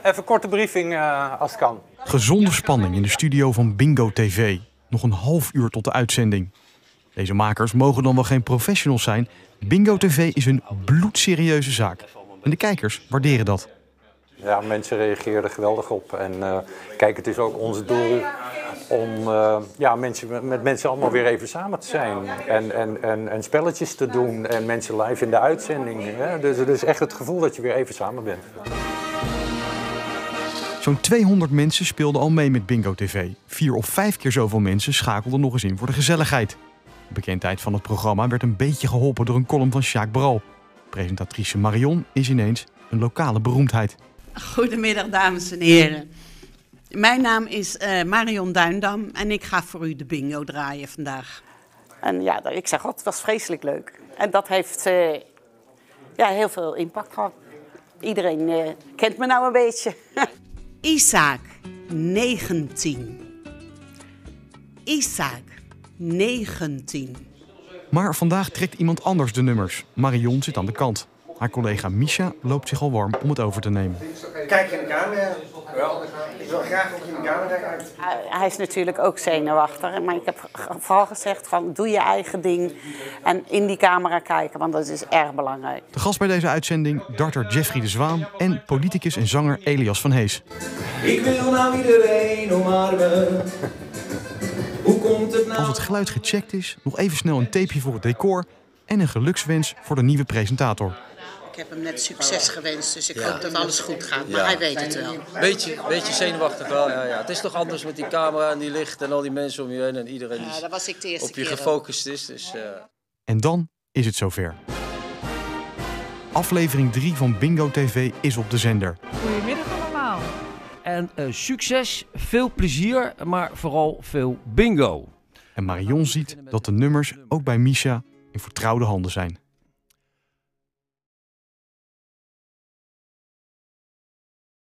Even korte briefing als het kan. Gezonde spanning in de studio van Bingo TV. Nog een half uur tot de uitzending. Deze makers mogen dan wel geen professionals zijn. Bingo TV is een bloedserieuze zaak. En de kijkers waarderen dat. Ja, mensen reageren er geweldig op. En kijk, het is ook ons doel om met mensen allemaal weer even samen te zijn. En spelletjes te doen en mensen live in de uitzending. Hè? Dus echt het gevoel dat je weer even samen bent. Zo'n 200 mensen speelden al mee met Bingo TV. 4 of 5 keer zoveel mensen schakelden nog eens in voor de gezelligheid. De bekendheid van het programma werd een beetje geholpen door een column van Sjaak Bral. Presentatrice Marion is ineens een lokale beroemdheid. Goedemiddag, dames en heren. Mijn naam is Marion Duindam en ik ga voor u de bingo draaien vandaag. En ja, ik zeg altijd, het was vreselijk leuk. En dat heeft heel veel impact gehad. Iedereen kent me nou een beetje. Isaac, 19. Isaac, 19. Maar vandaag trekt iemand anders de nummers. Marion zit aan de kant. Haar collega Misha loopt zich al warm om het over te nemen. Kijk je in de camera? Wel. Ik wil graag ook in de camera kijken. Hij is natuurlijk ook zenuwachtig. Maar ik heb vooral gezegd van doe je eigen ding. En in die camera kijken, want dat is erg belangrijk. De gast bij deze uitzending, darter Jeffrey de Zwaan en politicus en zanger Elias van Hees. Ik wil nou iedereen omarmen. Hoe komt het nou? Als het geluid gecheckt is, nog even snel een tapeje voor het decor en een gelukswens voor de nieuwe presentator. Ik heb hem net succes gewenst, dus ik hoop dat alles goed gaat. Maar hij weet het wel. Beetje zenuwachtig wel, ja. Het is toch anders met die camera en die licht en al die mensen om je heen en iedereen die Dat was ik de eerste op je keer gefocust is. Dus, En dan is het zover. Aflevering 3 van Bingo TV is op de zender. Goedemiddag allemaal. En succes, veel plezier, maar vooral veel bingo. En Marion ziet dat de nummers ook bij Misha in vertrouwde handen zijn.